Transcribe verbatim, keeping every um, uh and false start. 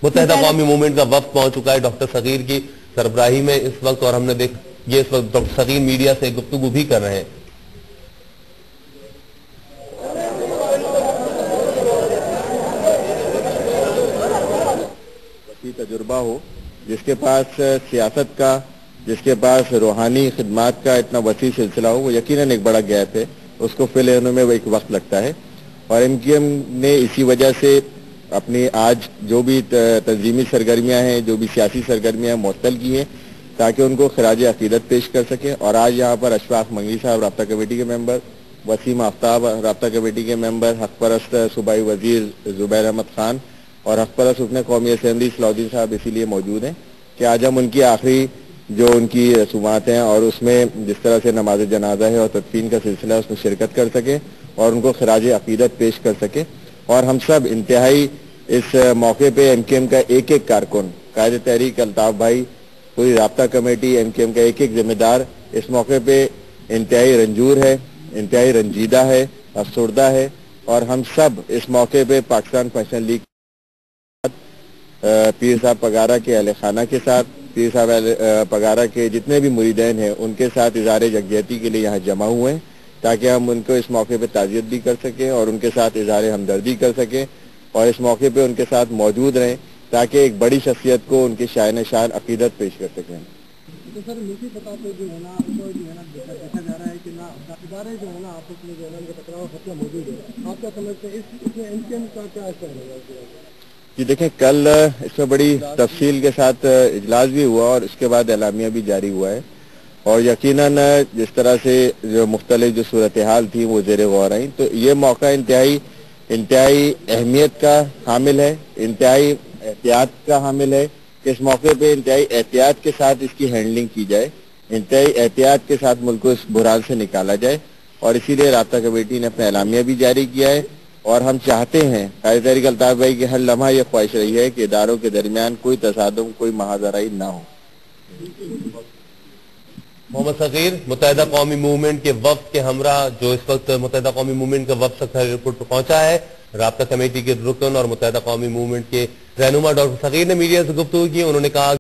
متحدہ قومی موومنٹ کا وفد پہنچ چکا ہے ڈاکٹر صغیر کی سربراہی میں اس وقت، اور ہم نے دیکھ یہ اس وقت ڈاکٹر صغیر میڈیا سے گفتگو بھی کر رہے ہیں۔ وسیع تجربہ ہو، جس کے پاس سیاست کا، جس کے پاس روحانی خدمات کا اتنا وسیع سلسلہ ہو، وہ یقیناً ایک بڑا گیپ ہے، اس کو فل ہونے میں ایک وقت لگتا ہے، اور ایم کیو ایم نے اسی وجہ سے اپنی آج جو بھی تنظیمی سرگرمیاں ہیں، جو بھی سیاسی سرگرمیاں معطل کی ہیں تاکہ ان کو خراج عقیدت پیش کر سکیں، اور آج یہاں پر اشفاق منگی صاحب رابطہ کمیٹی کے ممبر، وسیم آفتاب رابطہ کمیٹی کے ممبر، حق پرست صوبائی وزیر زبیر احمد خان اور حق پرست رکن قومی اسمبلی صلاح الدین صاحب اسی لیے موجود ہیں کہ آج ہم ان کی آخری جو ان کی رسومات ہیں اور اس میں جس طرح سے نماز جنازہ ہے اور تدفین کا سلسلہ ہے اس میں شرکت کر سکیں اور ان کو خراج عقیدت پیش کر سکیں، اور ہم سب انتہائی اس موقع پہ ایم کیو ایم کا ایک ایک کارکن، قائد تحریک الطاف بھائی، پوری رابطہ کمیٹی، ایم کیو ایم کا ایک ایک ذمہ دار اس موقع پہ انتہائی رنجور ہے، انتہائی رنجیدہ ہے، افسردہ ہے، اور ہم سب اس موقع پہ پاکستان فیشن لیگ پیر صاحب پگارا کے اہل خانہ کے ساتھ، پیر صاحب پگارا کے جتنے بھی مریدین ہیں ان کے ساتھ اظہار یکجہتی کے لیے یہاں جمع ہوئے ہیں تاکہ ہم ان کو اس موقع پہ تعزیت بھی کر سکیں اور ان کے ساتھ اظہار ہمدردی کر سکیں، اور اس موقع پہ ان کے ساتھ موجود رہیں تاکہ ایک بڑی شخصیت کو ان کی شائن شان عقیدت پیش کر سکیں۔ تو سر ملکی سطح پہ جو ہے نا جو ہے نا دیکھا جا رہا ہے کہ نا ادارے جو ہے نا آپس میں جو ہے نا ان کا ٹکراؤ خطرہ موجود ہے، آپ کیا سمجھتے ہیں اس میں ایم کیو ایم کا کیا اثر ہوگا؟ جی دیکھیں، کل اس میں بڑی تفصیل کے ساتھ اجلاس بھی ہوا اور اس کے بعد اعلامیہ بھی جاری ہوا ہے، اور یقیناً جس طرح سے جو مختلف جو صورتحال تھی وہ زیر غور آئیں، تو یہ موقع انتہائی انتہائی اہمیت کا حامل ہے، انتہائی احتیاط کا حامل ہے کہ اس موقع پہ انتہائی احتیاط کے ساتھ اس کی ہینڈلنگ کی جائے، انتہائی احتیاط کے ساتھ ملک کو اس بحران سے نکالا جائے، اور اسی لیے رابطہ کمیٹی نے اپنا اعلامیہ بھی جاری کیا ہے، اور ہم چاہتے ہیں قائد تحریک الطاف بھائی کی ہر لمحہ یہ خواہش رہی ہے کہ اداروں کے درمیان کوئی تصادم، کوئی محاذرائی نہ ہو۔ محمد صغیر، متحدہ قومی موومنٹ کے وفد کے ہمراہ جو اس وقت متحدہ قومی موومنٹ کا وفد سکریٹریٹ ایئرپورٹ پر پہنچا ہے، رابطہ کمیٹی کے رکن اور متحدہ قومی موومنٹ کے رہنما ڈاکٹر صغیر نے میڈیا سے گفتگو کی، انہوں نے کہا